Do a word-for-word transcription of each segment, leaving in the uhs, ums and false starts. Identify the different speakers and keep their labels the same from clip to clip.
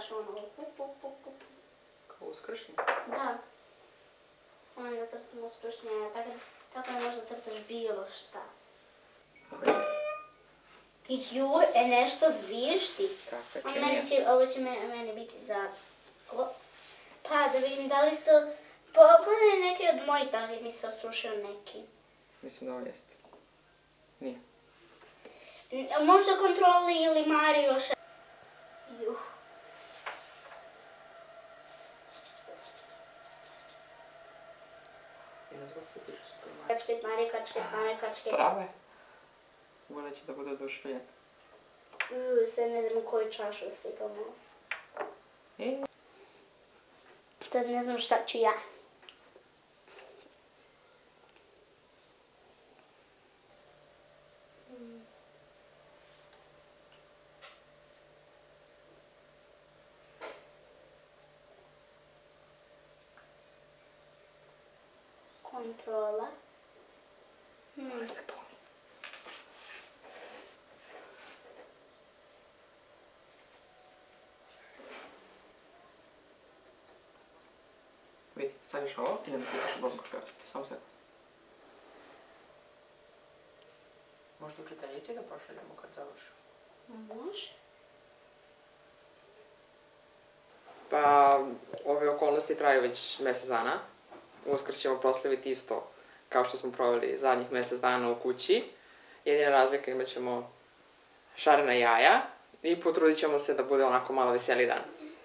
Speaker 1: baš ono, up, up, up, up.
Speaker 2: Kao uskršnje?
Speaker 1: Da. Ono da crtam uskršnje, tako da možda crtaš bilo šta. Joj, e nešto zviždi.
Speaker 2: Kakva će
Speaker 1: Ovo će meni biti za... Pa da vidim da li su... Pogledaj neki od mojih, da li mi se osušio neki.
Speaker 2: Mislim da ovo jeste. Nije.
Speaker 1: Možda Kontroli ili Mario še... Juh.
Speaker 2: I ne znam kako se piše Super Mario.
Speaker 1: Kačket, Mario, kačket, Mario, kačket.
Speaker 2: Strava je. Volet će da bude oduševljen.
Speaker 1: Uuu, sad ne znam u koju čašu sipamo.
Speaker 2: E?
Speaker 1: Sad ne znam šta ću ja. Kontrola.
Speaker 2: Mora se puni. Vidi, staviš ovo i onda sipaš u bosku šljakice, samo sekund. Možda učiteljici da pošaljemo kad završimo?
Speaker 1: Može.
Speaker 2: Pa, ove okolnosti traju već mesec dana. Uskrs ćemo proslaviti isto kao što smo proveli zadnjih mesec dana u kući. Jedina razlika, imat ćemo šarena jaja i potrudit ćemo se da bude onako malo veseli dan.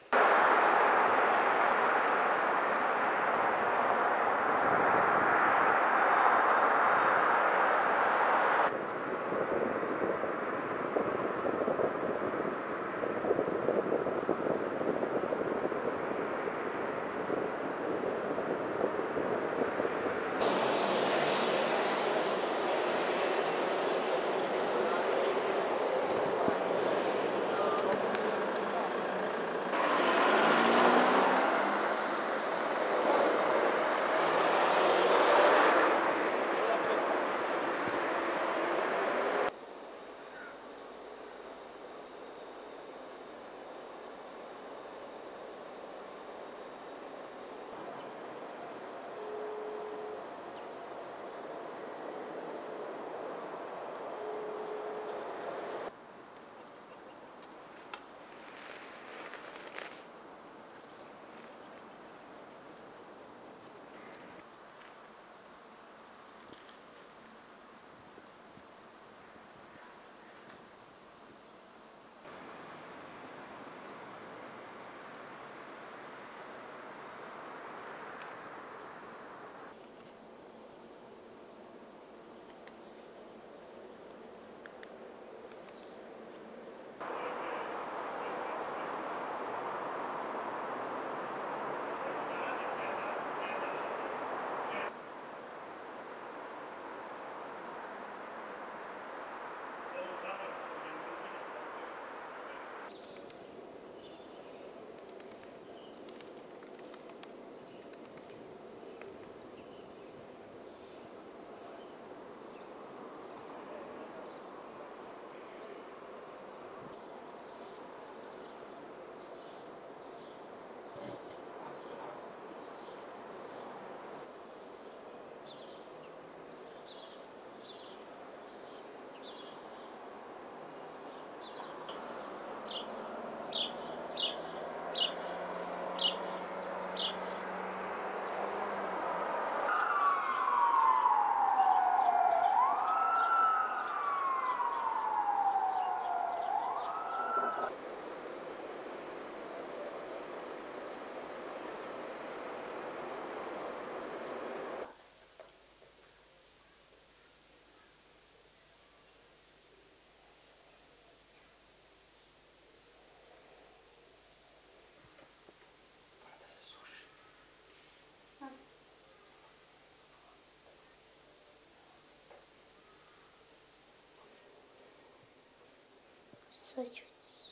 Speaker 1: Sad ću...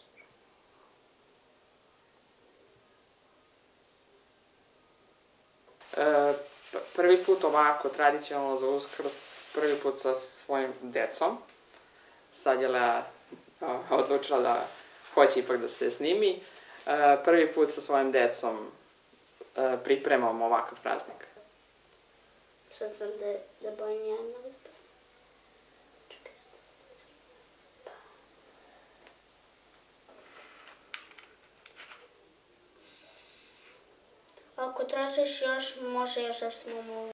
Speaker 2: Prvi put ovako, tradicionalno za Uskrs, prvi put sa svojim decom. Sad je Lea odlučila da hoće ipak da se snimi. prvi put sa svojim decom pripremam ovakav praznik.
Speaker 1: Sad znam da je Biljana uspela. Ako tražiš još, može još da snimamo